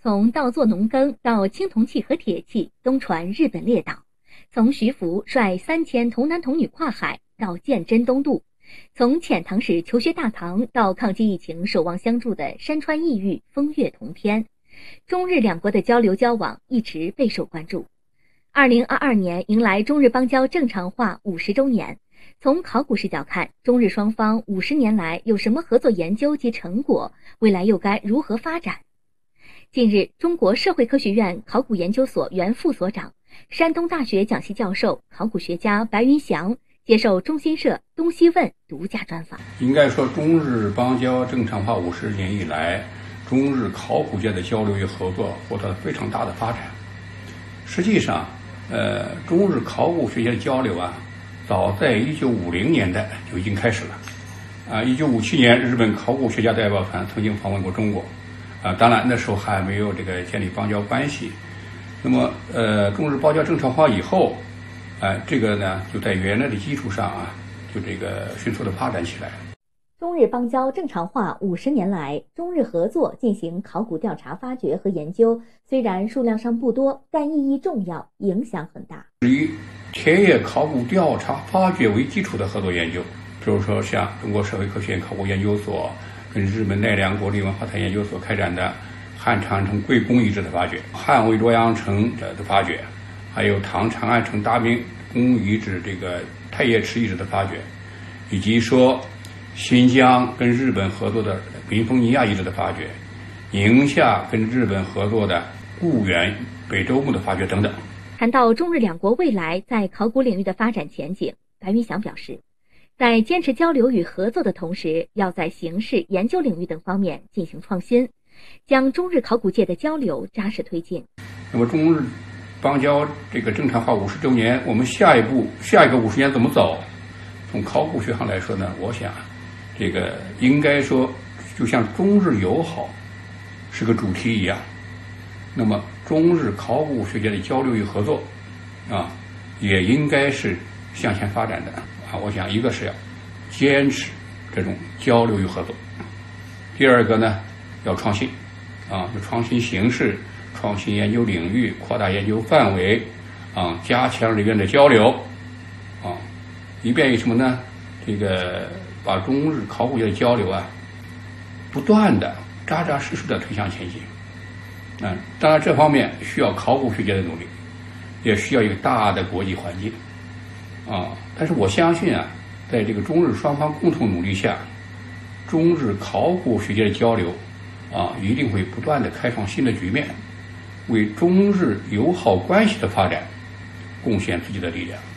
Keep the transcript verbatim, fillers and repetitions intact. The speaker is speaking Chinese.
从稻作农耕到青铜器和铁器东传日本列岛，从徐福率三千童男童女跨海到鉴真东渡，从遣唐使求学大唐到抗击疫情守望相助的山川异域风月同天，中日两国的交流交往一直备受关注。二零二二年迎来中日邦交正常化五十周年，从考古视角看，中日双方五十年来有什么合作研究及成果，未来又该如何发展？近日，中国社会科学院考古研究所原副所长、山东大学讲席教授、考古学家白云祥接受中新社东西问独家专访。 应该说，中日邦交正常化五十年以来，中日考古界的交流与合作获得了非常大的发展。实际上，呃，中日考古学界的交流啊，早在一九五零年代就已经开始了。啊，一九五七年，日本考古学家代表团曾经访问过中国。啊，当然那时候还没有这个建立邦交关系。那么，呃，中日邦交正常化以后，哎、呃，这个呢就在原来的基础上啊，就这个迅速的发展起来。 中日邦交正常化五十年来，中日合作进行考古调查、发掘和研究，虽然数量上不多，但意义重要，影响很大。 以田野考古调查、发掘为基础的合作研究，比如说像中国社会科学院考古研究所跟日本奈良国立文化财研究所开展的汉长安城贵宫遗址的发掘、汉魏洛阳城的发掘，还有唐长安城大明宫遗址这个太液池遗址的发掘，以及说新疆跟日本合作的宾风尼亚遗址的发掘，宁夏跟日本合作的固原北周墓的发掘等等。 谈到中日两国未来在考古领域的发展前景，白云祥表示，在坚持交流与合作的同时，要在形式、研究领域等方面进行创新，将中日考古界的交流扎实推进。 那么中日邦交这个正常化五十周年，我们下一步下一个五十年怎么走？从考古学上来说呢，我想这个应该说就像中日友好是个主题一样，那么中日考古学界的交流与合作啊，也应该是向前发展的啊。我想一个是要坚持这种交流与合作，第二个呢要创新啊，就创新形式、创新研究领域、扩大研究范围啊，加强人员的交流啊，以便于什么呢？这个把中日考古界的交流啊，不断的扎扎实实的推向前进。嗯，当然这方面需要考古学界的努力，也需要一个大的国际环境啊。但是我相信啊，在这个中日双方共同努力下，中日考古学界的交流啊，一定会不断的开创新的局面，为中日友好关系的发展贡献自己的力量。